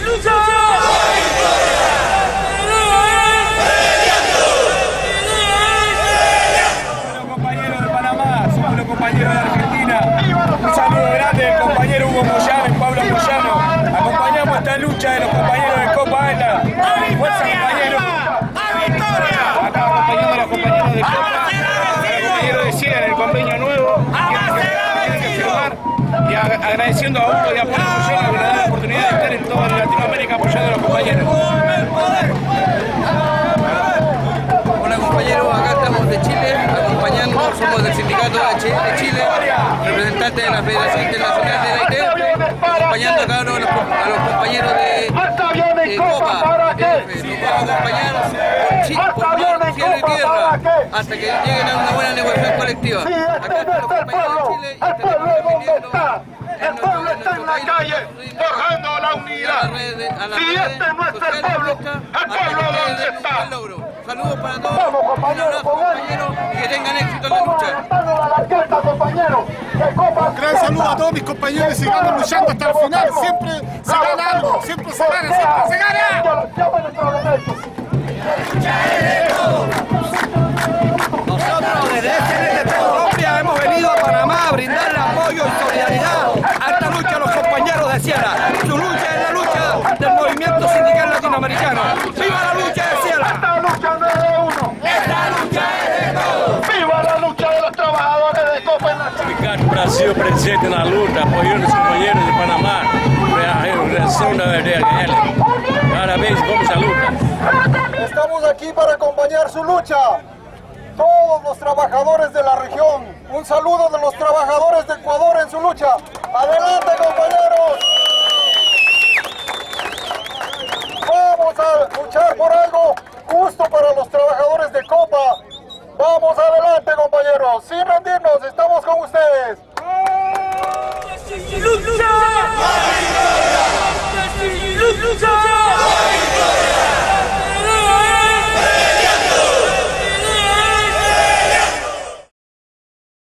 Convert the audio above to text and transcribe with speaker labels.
Speaker 1: Compañeros de Panamá, somos los compañeros de Argentina. Un saludo grande del compañero Hugo Moyano y Pablo Moyano. Acompañamos esta lucha de los compañeros de Copa ALA. Fuerza, compañeros. Acá acompañando a los compañeros de Copa, a los compañeros de Ciela en el convenio nuevo. Y agradeciendo a Hugo y a Pablo Moyano que nos da la oportunidad de estar en toda Latinoamérica apoyando a los compañeros.
Speaker 2: Hola compañeros, acá estamos de Chile, acompañando, somos del sindicato de Chile, representantes de la Federación Internacional de la ITF, acompañando a cada uno de los compañeros de Copa, nos vamos a acompañar por cielo y tierra, hasta que lleguen a una buena negociación colectiva. Acá están los compañeros de Chile y estaremos defendiendo
Speaker 3: el pueblo está en la calle forjando la unidad. Si este no es el pueblo, ¿dónde está?
Speaker 2: Saludos para todos, un abrazo compañeros y que tengan éxito en la lucha.
Speaker 4: Un gran saludo a todos mis compañeros y sigamos luchando hasta el final. Siempre se gana algo, siempre se gana, siempre se gana.
Speaker 5: Nosotros desde SNTP Colombia hemos venido a Panamá a brindarle apoyo y solidaridad a esta lucha de los compañeros de Ciela. Su lucha es la lucha del movimiento sindical latinoamericano. ¡Viva la lucha de Ciela!
Speaker 3: Esta lucha no es de uno. Esta lucha es de todos. ¡Viva la lucha de los trabajadores de Copa en la
Speaker 6: Sindicato Brasil presente na luta, apoiando os companheiros de Panamá para a realização da DHL. Parabéns, vamos à luta.
Speaker 7: Estamos aquí para acompañar su lucha. Todos los trabajadores de la región. Un saludo de los trabajadores de Ecuador en su lucha. ¡Adelante, compañeros! Vamos a luchar por algo justo para los trabajadores de Copa. Vamos adelante, compañeros, sin rendirnos.